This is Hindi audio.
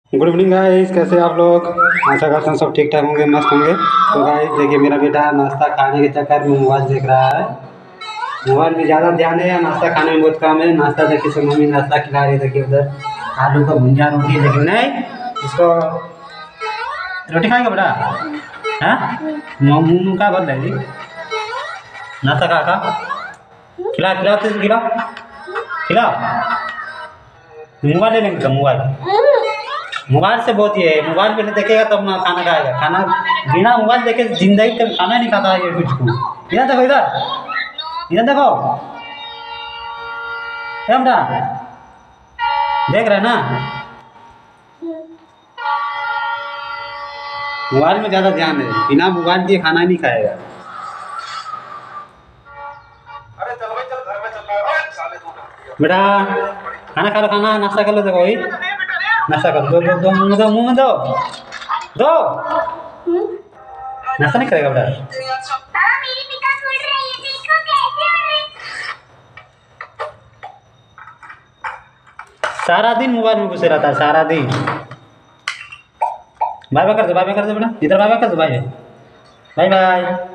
गुड इवनिंग गाइस, कैसे आप लोग। आशा करता हूँ सब ठीक ठाक होंगे, मस्त होंगे। तो गाइस देखिए, मेरा बेटा नाश्ता खाने के चक्कर में मोबाइल देख रहा है। मोबाइल में ज़्यादा ध्यान है, नाश्ता खाने में बहुत कम है। नाश्ता देखिए सब मम्मी नाश्ता खिला रही है। देखिए उधर आलू का भुंजा रोटी, लेकिन नहीं इसको रोटी खाएगा बेटा। हाँ मुँह का भर लेगी नाश्ता खा खिला खिलाओ तो खिलाओ खिलाओ। मोबाइल ले लेंगे, मोबाइल मोबाइल से बहुत ही है। मोबाइल पे नहीं देखेगा तब ना खाना खाएगा। खाना बिना मोबाइल देखे जिंदगी तक खाना नहीं खाता है ये कुछ को। इधर देखो, इधर देखो बेटा, देख रहे हैं ना। मोबाइल में ज़्यादा ध्यान है, बिना मोबाइल दिए खाना ही नहीं खाएगा। बेटा खाना खा लो, खाना नाश्ता कर लो। देखो वही नाश्ता कर दो, दो मुँह में दो, मुँह में दो दो। नाश्ता नहीं करेगा बेटा। सारा दिन मोबाइल में घुसे रहता है, सारा दिन। बाय बाय कर दो, बाय बाय कर दो बेटा। इधर बाय बाय कर दो, बाय बाय बाय।